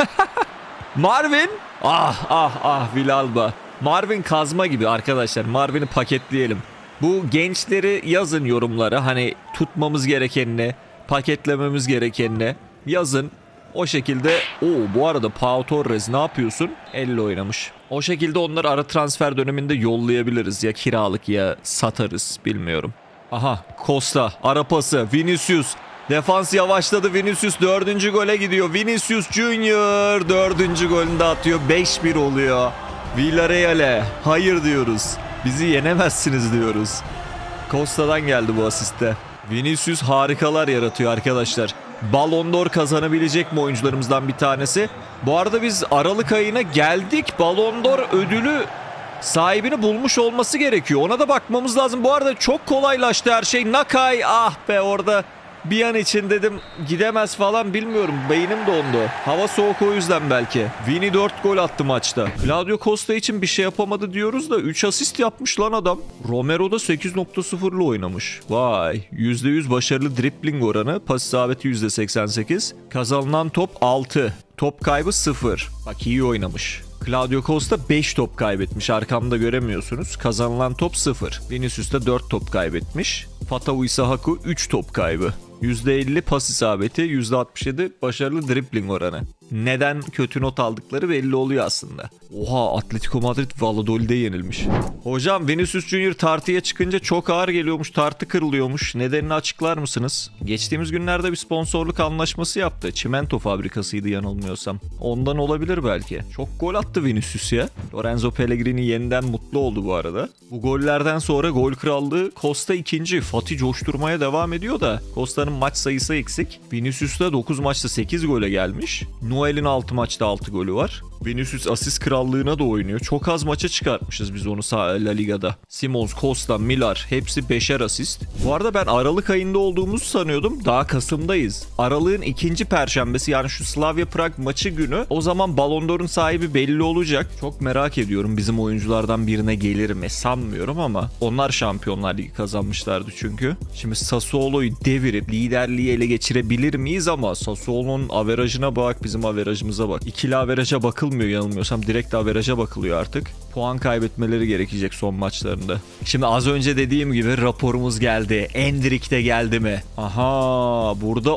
Marvin. Ah ah ah Villalba. Marvin kazma gibi arkadaşlar. Marvin'i paketleyelim. Bu gençleri yazın yorumlara. Hani tutmamız gerekenini, paketlememiz gerekenini yazın. O şekilde. Oo, bu arada Pau Torres ne yapıyorsun? Elle oynamış. O şekilde onları ara transfer döneminde yollayabiliriz. Ya kiralık ya satarız, bilmiyorum. Aha, Costa ara pası. Vinicius. Defans yavaşladı. Vinicius dördüncü gole gidiyor. Vinicius Junior dördüncü golünü de atıyor. beş bir oluyor. Villarreal'e hayır diyoruz. Bizi yenemezsiniz diyoruz. Costa'dan geldi bu asiste. Vinicius harikalar yaratıyor arkadaşlar. Ballon d'Or kazanabilecek mi oyuncularımızdan bir tanesi? Bu arada biz Aralık ayına geldik. Ballon d'Or ödülü sahibini bulmuş olması gerekiyor. Ona da bakmamız lazım. Bu arada çok kolaylaştı her şey. Nakai, ah be, orada bir an için dedim gidemez falan, bilmiyorum. Beynim dondu. Hava soğuk, o yüzden belki. Vini dört gol attı maçta. Claudio Costa için bir şey yapamadı diyoruz da üç asist yapmış lan adam. Romero da sekiz nokta sıfır'lı oynamış. Vay. yüzde yüz başarılı dribbling oranı. Pas isabeti yüzde seksen sekiz. Kazanılan top altı. Top kaybı sıfır. Bak, iyi oynamış. Claudio Costa beş top kaybetmiş. Arkamda göremiyorsunuz. Kazanılan top sıfır. Vinicius da dört top kaybetmiş. Fatavu Isahaku üç top kaybı. yüzde elli pas isabeti, yüzde altmış yedi başarılı dribbling oranı. Neden kötü not aldıkları belli oluyor aslında. Oha, Atletico Madrid Valladolid'e yenilmiş. Hocam Vinicius Junior tartıya çıkınca çok ağır geliyormuş, tartı kırılıyormuş. Nedenini açıklar mısınız? Geçtiğimiz günlerde bir sponsorluk anlaşması yaptı. Çimento fabrikasıydı yanılmıyorsam. Ondan olabilir belki. Çok gol attı Vinicius ya. Lorenzo Pellegrini yeniden mutlu oldu bu arada. Bu gollerden sonra gol krallığı Costa ikinci. Fatih coşturmaya devam ediyor da Costa'nın maç sayısı eksik. Vinicius da dokuz maçta sekiz gole gelmiş. Noel'in altı maçta altı golü var. Vinicius asist krallığına da oynuyor. Çok az maça çıkartmışız biz onu La Liga'da. Simons, Costa, Millar hepsi beşer asist. Bu arada ben Aralık ayında olduğumuzu sanıyordum. Daha Kasım'dayız. Aralığın ikinci perşembesi, yani şu Slavia Prag maçı günü. O zaman Ballon d'Or'un sahibi belli olacak. Çok merak ediyorum, bizim oyunculardan birine gelir mi? Sanmıyorum ama onlar Şampiyonlar Ligi kazanmışlardı çünkü. Şimdi Sassuolo'yu devirip liderliği ele geçirebilir miyiz? Ama Sassuolo'nun averajına bak, bizim averajımıza bak. İkili averaja bakılmıyor yanılmıyorsam. Direkt averaja bakılıyor artık. Puan kaybetmeleri gerekecek son maçlarında. Şimdi az önce dediğim gibi raporumuz geldi. Endrick de geldi mi? Aha, burada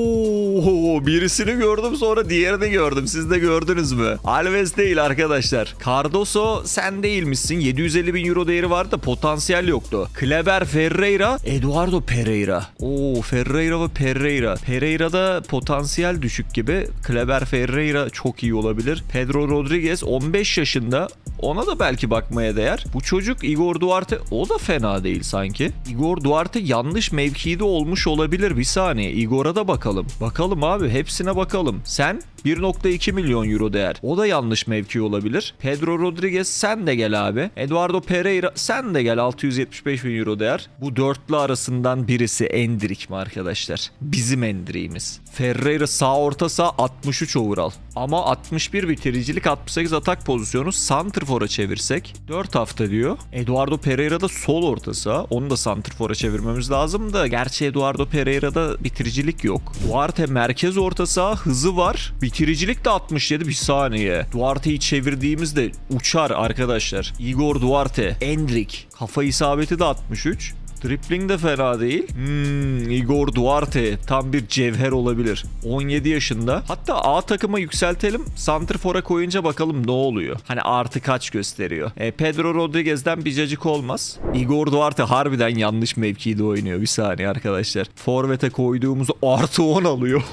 ooo birisini gördüm, sonra diğerini gördüm. Siz de gördünüz mü? Alves değil arkadaşlar. Cardoso sen değilmişsin. yedi yüz elli bin euro değeri vardı da potansiyel yoktu. Kleber Ferreira, Eduardo Pereira. Oo, Ferreira ve Pereira. Pereira'da potansiyel düşük gibi. Kleber Ferreira çok iyi olabilir. Pedro Rodriguez on beş yaşında. Ona da belki bakmaya değer. Bu çocuk Igor Duarte, o da fena değil sanki. Igor Duarte yanlış mevkide olmuş olabilir. Bir saniye. Igor'a da bakalım. Bakalım abi, hepsine bakalım. Sen bir nokta iki milyon euro değer. O da yanlış mevki olabilir. Pedro Rodriguez sen de gel abi. Eduardo Pereira sen de gel, altı yüz yetmiş beş bin euro değer. Bu dörtlü arasından birisi Endrick mi arkadaşlar? Bizim Endrick'imiz. Ferreira sağ orta saha altmış üç overall. Ama altmış bir bitiricilik, altmış sekiz atak pozisyonu. Santrfor'a çevirsek dört hafta diyor. Eduardo Pereira'da sol orta saha. Onu da Santrfor'a çevirmemiz lazım da. Gerçi Eduardo Pereira'da bitiricilik yok. Duarte merkez orta saha, hızı var. Bitiricilik de altmış yedi, bir saniye. Duarte'yi çevirdiğimizde uçar arkadaşlar. Igor Duarte, Endrick. Kafa isabeti de altmış üç. Dribbling de fena değil. Hmm, Igor Duarte tam bir cevher olabilir. on yedi yaşında. Hatta A takıma yükseltelim. Santrfor'a koyunca bakalım ne oluyor. Hani artı kaç gösteriyor. E, Pedro Rodriguez'den bir cacık olmaz. Igor Duarte harbiden yanlış mevkide oynuyor. Bir saniye arkadaşlar. Forvet'e koyduğumuz artı on alıyor.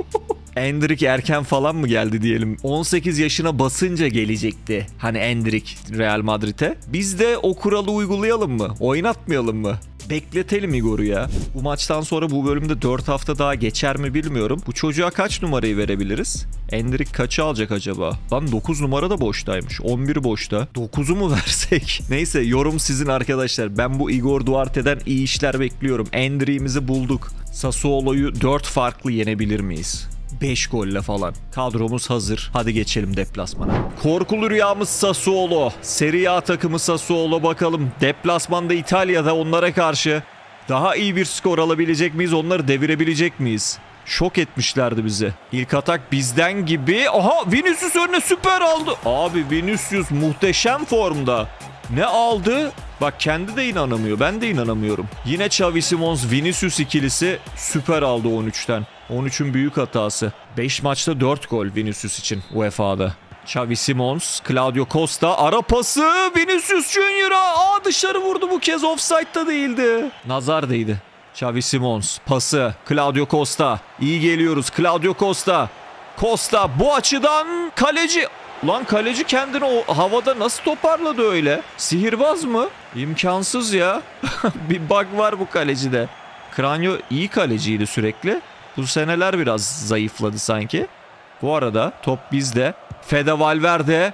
Endrick erken falan mı geldi diyelim. on sekiz yaşına basınca gelecekti. Hani Endrick Real Madrid'e. Biz de o kuralı uygulayalım mı? Oynatmayalım mı? Bekletelim Igor'u ya. Bu maçtan sonra bu bölümde dört hafta daha geçer mi bilmiyorum. Bu çocuğa kaç numarayı verebiliriz? Endrick kaçı alacak acaba? Lan dokuz numara da boştaymış. on bir boşta. dokuzu mu versek? Neyse, yorum sizin arkadaşlar. Ben bu Igor Duarte'den iyi işler bekliyorum. Endrick'imizi bulduk. Sassuolo'yu dört farklı yenebilir miyiz? beş golle falan. Kadromuz hazır. Hadi geçelim deplasmana. Korkulu rüyamız Sassuolo. Serie A takımı Sassuolo, bakalım. Deplasmanda İtalya'da onlara karşı daha iyi bir skor alabilecek miyiz? Onları devirebilecek miyiz? Şok etmişlerdi bizi. İlk atak bizden gibi. Aha, Vinicius önüne süper aldı. Abi Vinicius muhteşem formda. Ne aldı? Bak, kendi de inanamıyor. Ben de inanamıyorum. Yine Xavi Simons Vinicius ikilisi süper aldı on üçten. on üçün büyük hatası. beş maçta dört gol Vinicius için U E F A'da. Xavi Simons, Claudio Costa, ara pası Vinicius Junior'a. Aa, dışarı vurdu, bu kez offside'da değildi. Nazar değdi. Xavi Simons pası, Claudio Costa. İyi geliyoruz, Claudio Costa. Costa bu açıdan kaleci. Lan kaleci kendini o havada nasıl toparladı öyle? Sihirbaz mı? İmkansız ya. Bir bug var bu kalecide. Cranio iyi kaleciydi sürekli. Bu seneler biraz zayıfladı sanki. Bu arada top bizde. Fede Valverde.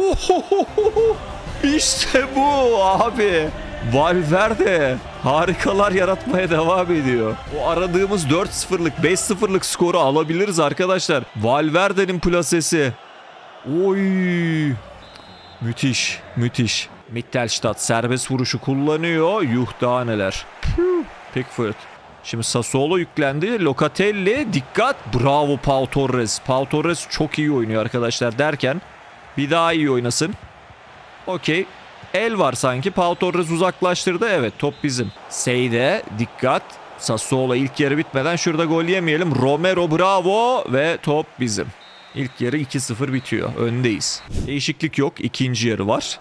Ohohoho! İşte bu abi. Valverde harikalar yaratmaya devam ediyor. O aradığımız dört sıfırlık, beş sıfırlık skoru alabiliriz arkadaşlar. Valverde'nin plasesi. Oy! Müthiş, müthiş. Mittelstadt serbest vuruşu kullanıyor. Yuh, daha neler. Pickford. Şimdi Sassuolo yüklendi. Locatelli, dikkat. Bravo Pau Torres. Pau Torres çok iyi oynuyor arkadaşlar derken bir daha iyi oynasın. Okey. El var sanki. Pau Torres uzaklaştırdı. Evet, top bizim. Seyde, dikkat. Sassuolo ilk yarı bitmeden şurada gol yemeyelim. Romero bravo ve top bizim. İlk yarı iki sıfır bitiyor. Öndeyiz. Değişiklik yok. İkinci yarı var.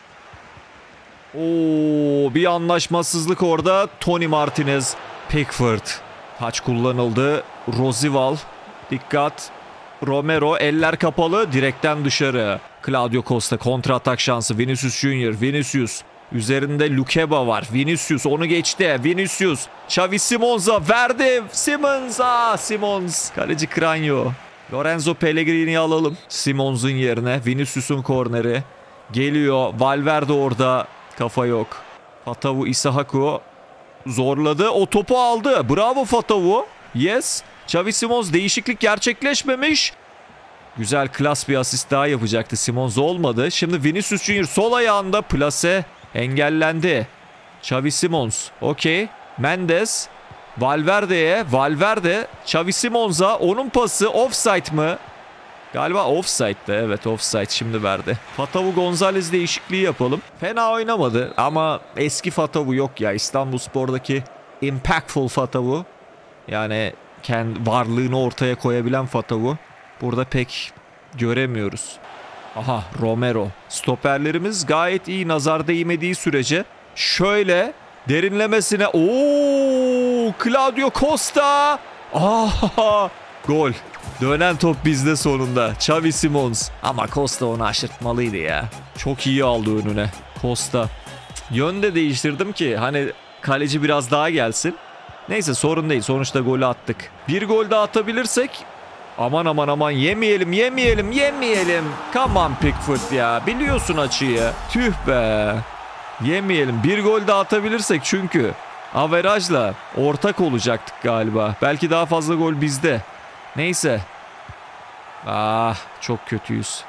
Oo, bir anlaşmazsızlık orada. Tony Martinez, Pickford. Taç kullanıldı. Rosival. Dikkat. Romero, eller kapalı. Direkten dışarı. Claudio Costa kontra atak şansı. Vinicius Junior. Vinicius. Üzerinde Lukeba var. Vinicius onu geçti. Vinicius. Xavi Simons'a verdi. Simons'a. Simons. Kaleci Cranio. Lorenzo Pellegrini'yi alalım. Simons'un yerine. Vinicius'un korneri. Geliyor. Valverde orada. Kafa yok. Fatavu Isahaku zorladı. O topu aldı. Bravo Fatavu. Yes. Xavi Simons değişiklik gerçekleşmemiş. Güzel, klas bir asist daha yapacaktı. Simons olmadı. Şimdi Vinicius Junior sol ayağında, plase engellendi. Xavi Simons. Okey. Mendes. Valverde'ye. Valverde. Xavi Simons'a. Onun pası offside mı? Galiba offside'dı. Evet, offside şimdi verdi. Fatavu Gonzalez değişikliği yapalım. Fena oynamadı ama eski Fatavu yok ya. İstanbulspor'daki impactful Fatavu. Yani kendi varlığını ortaya koyabilen Fatavu. Burada pek göremiyoruz. Aha, Romero. Stoperlerimiz gayet iyi, nazar değmediği sürece. Şöyle derinlemesine. Oo, Claudio Costa. Aha, gol. Dönen top bizde sonunda. Xavi Simons. Ama Costa onu aşırtmalıydı ya. Çok iyi aldı önüne. Costa. Yön de değiştirdim ki hani kaleci biraz daha gelsin. Neyse, sorun değil. Sonuçta golü attık. Bir gol daha atabilirsek. Aman aman aman, yemeyelim yemeyelim yemeyelim. Come on Pickford ya. Biliyorsun açıyı. Tüh be. Yemeyelim. Bir gol daha atabilirsek çünkü averajla ortak olacaktık galiba. Belki daha fazla gol bizde. Neyse. Ah, çok kötüyüz.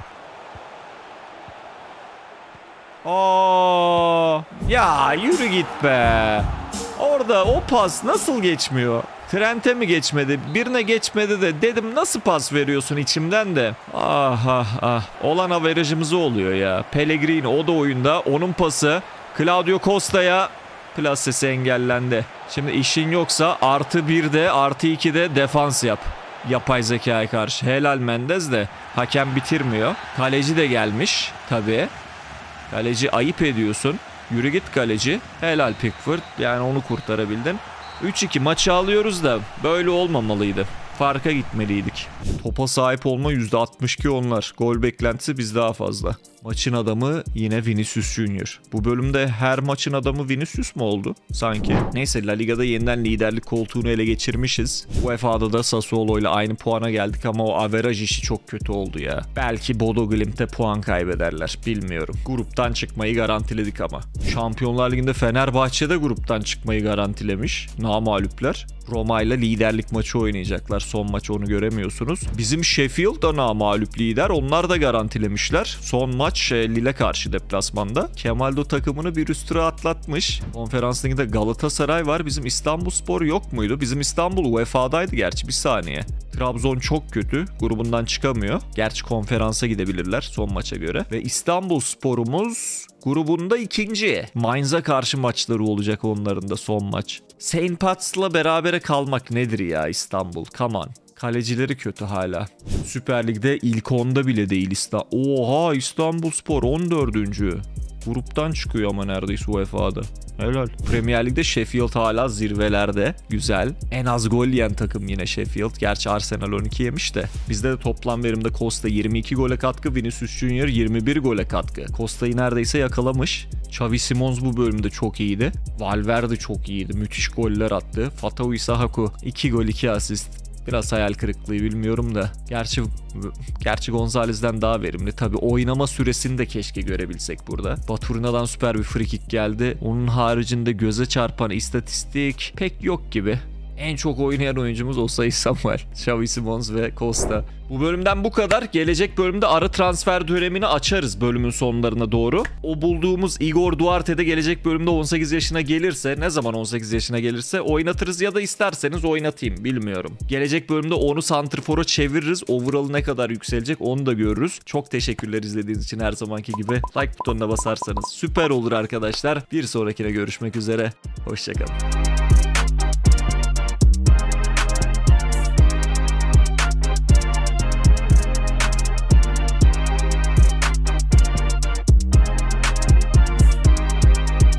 Aa, ya yürü git be. Orada o pas nasıl geçmiyor? Trent'e mi geçmedi? Birine geçmedi de dedim nasıl pas veriyorsun içimden de. Ah ah ah. Olan averajımız oluyor ya. Pellegrini o da oyunda. Onun pası Claudio Costa'ya. Plasesi engellendi. Şimdi işin yoksa artı birde artı ikide defans yap. Yapay zekaya karşı. Helal Mendez de hakem bitirmiyor. Kaleci de gelmiş tabii. Kaleci ayıp ediyorsun. Yürü git kaleci. Helal Pickford. Yani onu kurtarabildin. üç iki maçı alıyoruz da böyle olmamalıydı. Farka gitmeliydik. Topa sahip olma yüzde altmış iki onlar. Gol beklentisi biz daha fazla. Maçın adamı yine Vinicius Junior. Bu bölümde her maçın adamı Vinicius mu oldu? Sanki. Neyse, La Liga'da yeniden liderlik koltuğunu ele geçirmişiz. U E F A'da da Sassuolo ile aynı puana geldik ama o averaj işi çok kötü oldu ya. Belki Bodo Glimt'te puan kaybederler. Bilmiyorum. Gruptan çıkmayı garantiledik ama. Şampiyonlar Ligi'nde Fenerbahçe'de gruptan çıkmayı garantilemiş. Namağluplar. Roma ile liderlik maçı oynayacaklar. Son maç onu göremiyorsunuz. Bizim Sheffield da namağlup lider. Onlar da garantilemişler. Son maç e, Lille karşı deplasmanda. Kemaldo takımını bir üst tura atlatmış. Konferans Ligi'nde Galatasaray var. Bizim İstanbulspor yok muydu? Bizim İstanbul U E F A'daydı gerçi, bir saniye. Trabzon çok kötü. Grubundan çıkamıyor. Gerçi konferansa gidebilirler son maça göre. Ve İstanbulspor'umuz grubunda ikinci. Mainz'a karşı maçları olacak onların da, son maç. Saint Pats'la berabere kalmak nedir ya İstanbul? Come on. Kalecileri kötü hala. Süper Lig'de ilk onda bile değil İstanbul. Oha, İstanbulspor on dördüncü. Gruptan çıkıyor ama neredeyse U E F A'da. Helal. Premier Lig'de Sheffield hala zirvelerde. Güzel. En az gol yiyen takım yine Sheffield. Gerçi Arsenal on iki yemiş de. Bizde de toplam verimde Costa yirmi iki gole katkı. Vinicius Junior yirmi bir gole katkı. Costa'yı neredeyse yakalamış. Xavi Simons bu bölümde çok iyiydi. Valverde çok iyiydi. Müthiş goller attı. Fatawu Issahaku iki gol iki asist. Biraz hayal kırıklığı, bilmiyorum da. Gerçi gerçi Gonzalez'den daha verimli. Tabii oynama süresini de keşke görebilsek burada. Baturina'dan süper bir free kick geldi. Onun haricinde göze çarpan istatistik pek yok gibi. En çok oynayan oyuncumuz Osayi Samuel, Xavi Simons ve Costa. Bu bölümden bu kadar. Gelecek bölümde ara transfer dönemini açarız bölümün sonlarına doğru. O bulduğumuz Igor Duarte de gelecek bölümde on sekiz yaşına gelirse, ne zaman on sekiz yaşına gelirse oynatırız ya da isterseniz oynatayım, bilmiyorum. Gelecek bölümde onu santrfora çeviririz. Overall'ı ne kadar yükselecek onu da görürüz. Çok teşekkürler izlediğiniz için, her zamanki gibi. Like butonuna basarsanız süper olur arkadaşlar. Bir sonrakine görüşmek üzere. Hoşçakalın.